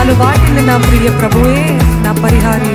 కష్టాలు వాటిల్లి నా ప్రియ ప్రభువే నా పరిహారి.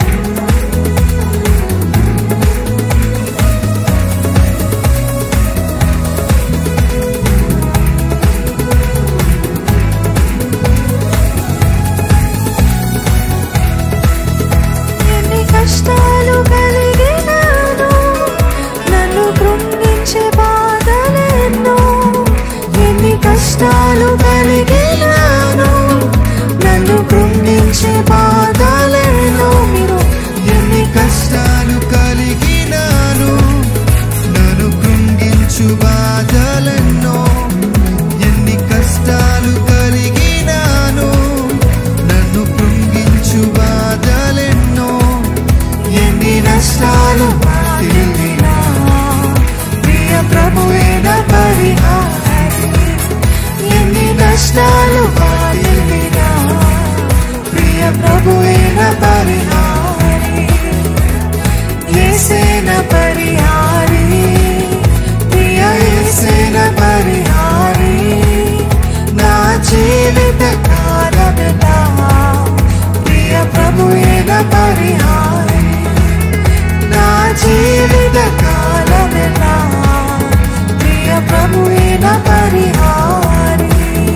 ఎన్ని కష్టాలు కలిగినాను, నన్ను కృంగించే బాధలెన్నో. ఎన్ని కష్టాలు కలిగినాను, నన్ను కృంగించే బాధలెన్నో. మీరు ఎన్ని కష్టాలు కలిగినాను, నన్ను కృంగించు బాధలెన్నో. ఎన్ని కష్టాలు కలిగినాను, నన్ను కృంగించు బాధలెన్నో. ఎన్ని నష్టాలు వాటిల్లినా ప్రియ ప్రభువే నా పరిహారి. ఎన్ని నష్టాలు వాటిల్లినా ప్రియ ప్రభువే నా పరిహారి. యేసే నా పరిహారి, ప్రియ యేసే నా పరిహారి. నా జీవిత కాలమెల్లా ప్రియ ప్రభువే నా పరిహారి. నా జీవిత కాలమెల్లా ప్రియ ప్రభువే నా పరిహారి.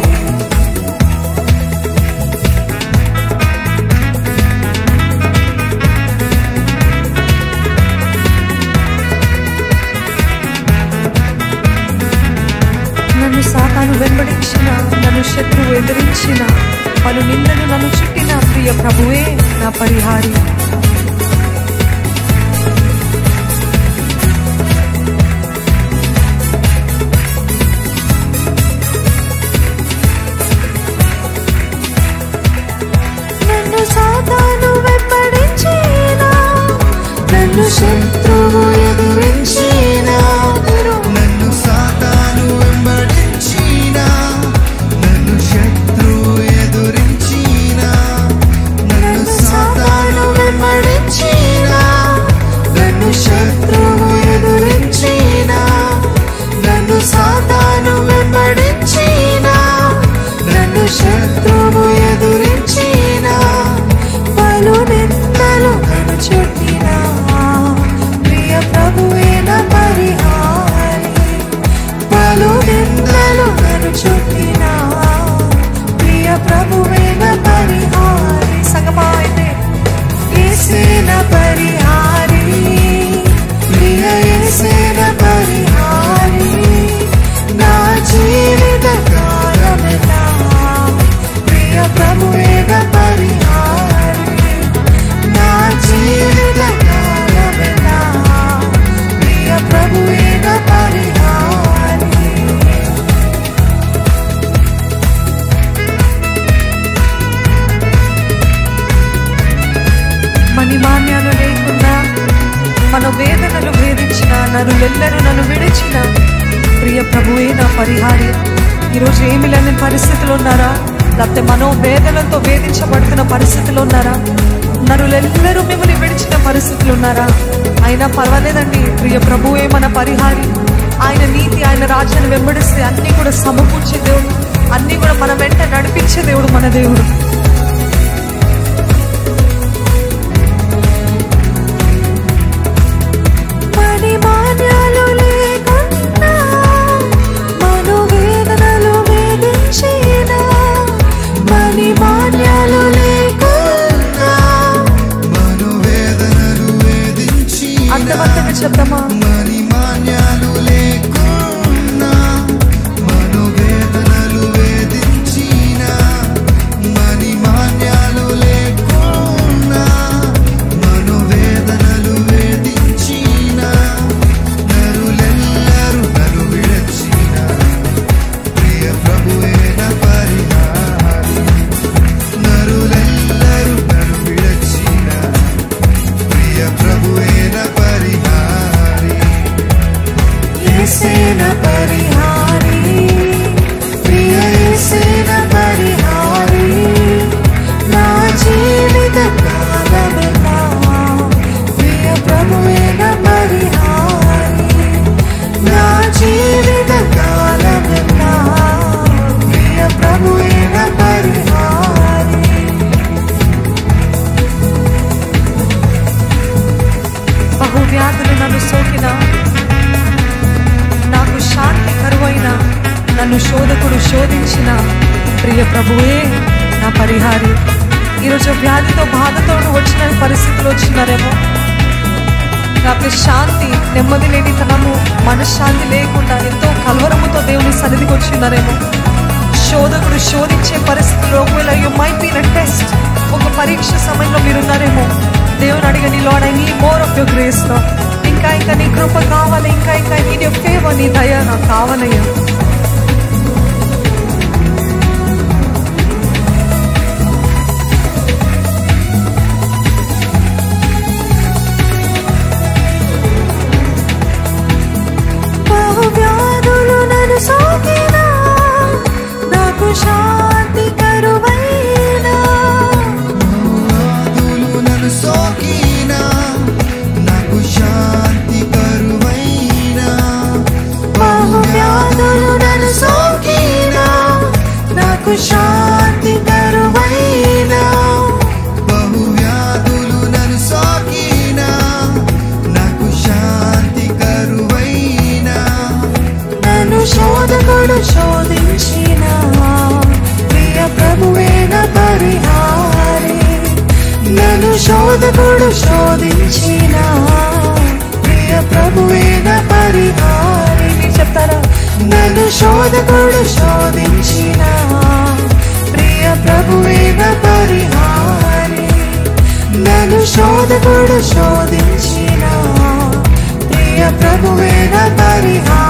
నన్ను సాతాను వెంబడించిన, నన్ను శత్రువు ఎదిరించిన, పలు నిందలు నన్ను చుట్టిన ప్రియ ప్రభువే నా పరిహారి. నన్ను సాతాను వెంబడించిన, నన్ను శత్రువు ఎదిరించిన. నన్ను సాతాను వెంబడించిన, నన్ను శత్రువు ఎదురించిన. నన్ను సాతాను వెంబడించిన, నన్ను శత్రువు ఎదురించిన. నన్ను సాతాను వెంబడించిన, నన్ను శత్రువు ఎదురించిన. పలు నిందలు నన్ను చుట్టిన ప్రియ ప్రభువే నా పరిహారి. పలు నిందలు నన్ను చుట్టిన ప్రియ ప్రభువే నా పరిహారి. సంగమా అయితే యేసే నా పరిహారి, ప్రియ యేసే నా పరిహారి. నా జీవిత కాలమెల్లా ప్రియ ప్రభువే నా పరిహారి. నా జీవిత కాలమెల్లా ప్రియ ప్రభువే నా పరిహారి. మణిమాన్యాలు లేకుండా మనోవేదనలు వేధించిన, నరులెల్లరూ నన్ను విడిచిన ప్రియ ప్రభువే నా పరిహారి. ఈరోజు ఏమి లేని పరిస్థితులు ఉన్నారా? లేకపోతే మనోవేదనతో వేధించబడుతున్న పరిస్థితులు ఉన్నారా? నరులెల్లరూ మిమ్మల్ని విడిచిన పరిస్థితులు ఉన్నారా? అయినా పర్వాలేదండి, ప్రియ ప్రభువే మన పరిహారి. ఆయన నీతి, ఆయన రాజ్యాన్ని వెంబడిస్తే అన్ని కూడా సమకూర్చే దేవుడు, అన్ని కూడా మన వెంట నడిపించే దేవుడు మన దేవుడు. మణిమాన్యాలు లేకుండా మనోవేదనలు వేధించిన. మణిమాన్యాలు లేకుండా మనోవేదనలు వేధించిన. అంతమంతగా చెప్తామా? మణిమాన్యాలు లేకున్నా మనోవేదనలు వేధించిన. మణిమాన్యాలు లేకున్నా మనోవేదనలు వేధించిన. నరులెల్లరూ నన్ను విడచిన ప్రియ ప్రభువే నా పరిహారి. నరులెల్లరూ నన్ను విడచిన ప్రియ ప్రభువే నా పరిహారి. నన్ను సోకిన, నాకు శాంతి కరువైన, నన్ను శోధకుడు శోధించిన ప్రియ ప్రభువే నా పరిహారి. ఈరోజు వ్యాధితో బాధతో వచ్చిన పరిస్థితులు వచ్చినారేమో, నాకు శాంతి నెమ్మది లేనితనము మనశ్శాంతి లేకుండా ఎంతో కలవరముతో దేవుని సన్నిధికి వచ్చినారేమో, శోధకుడు శోధించే పరిస్థితుల్లో ఒకవేళ you might be in a test, ఒక పరీక్ష సమయంలో మీరున్నారేమో. దేవుని అడిగని lord I need more of your grace లో, ఇంకా నీ కృప కావాలి, ఇంకా ఐ నీడ్ యువర్ ఫేవర్, నీ దయ నాకు కావాలయ్యా. బహువ్యాధులు నన్ను సోకినా, నాకు శాంతి కరువైనా. బహువ్యాధులు నన్ను సోకినా, నాకు శాంతి కరువైనా. బహువ్యాధులు నన్ను సోకినా, నాకు శాంతి కరువైనా. బహువ్యాధులు నన్ను సోకినా, నాకు శాంతి కరువైనా. నన్ను శోధకుడు శోధించిన, ప్రియ ప్రభువే నా పరిహారి. నన్ను శోధకుడు శోధించిన, ప్రియ ప్రభువే నా పరిహారి. మీరు చెప్తారా? నన్ను శోధకుడు శోధించిన, ప్రియ ప్రభువే నా పరిహారి. నన్ను శోధకుడు శోధించిన, ప్రియ ప్రభువే నా పరిహారి.